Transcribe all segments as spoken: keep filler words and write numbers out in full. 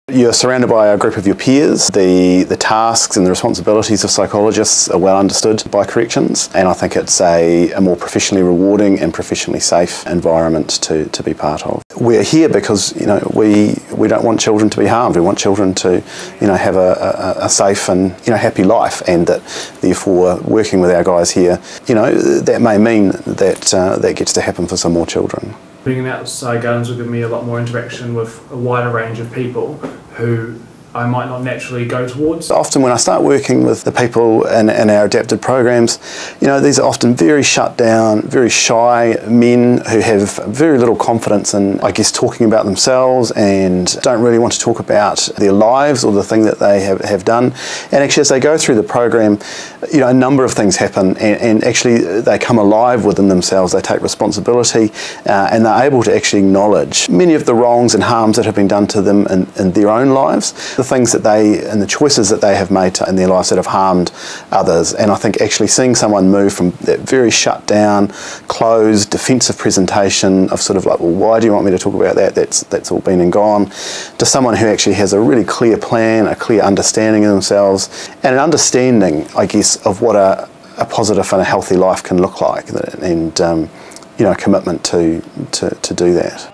You're surrounded by a group of your peers. The, the tasks and the responsibilities of psychologists are well understood by corrections, and I think it's a, a more professionally rewarding and professionally safe environment to, to be part of. We're here because you know we we don't want children to be harmed. We want children to you know have a, a, a safe and you know happy life, and that therefore working with our guys here, you know that may mean that uh, that gets to happen for some more children. Being outside gardens will give me a lot more interaction with a wider range of people who I might not naturally go towards. Often when I start working with the people in, in our adapted programs, you know, these are often very shut down, very shy men who have very little confidence in, I guess, talking about themselves and don't really want to talk about their lives or the thing that they have, have done. And actually as they go through the program, you know, a number of things happen and, and actually they come alive within themselves, they take responsibility uh, and they're able to actually acknowledge many of the wrongs and harms that have been done to them in, in their own lives. The things that they and the choices that they have made in their lives that have harmed others, and I think actually seeing someone move from that very shut down, closed, defensive presentation of sort of like, well, why do you want me to talk about that? That's that's all been and gone, to someone who actually has a really clear plan, a clear understanding of themselves, and an understanding, I guess, of what a, a positive and a healthy life can look like, and um, you know, a commitment to to to do that.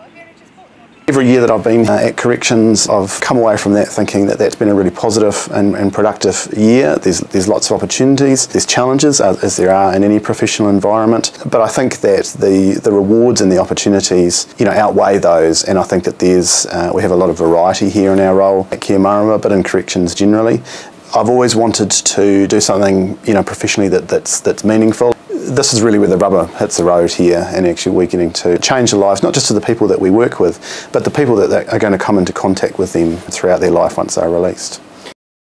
Every year that I've been uh, at corrections, I've come away from that thinking that that's been a really positive and, and productive year. There's, there's lots of opportunities, there's challenges as, as there are in any professional environment, but I think that the, the rewards and the opportunities you know, outweigh those, and I think that there's, uh, we have a lot of variety here in our role at Kia Marama, but in corrections generally. I've always wanted to do something you know, professionally that, that's, that's meaningful. This is really where the rubber hits the road here, and actually we're getting to change the lives, not just of the people that we work with, but the people that are going to come into contact with them throughout their life once they're released.